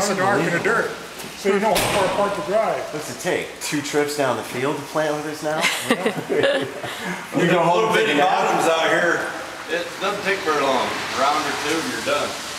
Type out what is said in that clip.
the dark in the dirt, so you know how far apart to drive. What's it take? 2 trips down the field to plant with us now? You got a little bit of bottoms out here. It doesn't take very long. A round or two and you're done.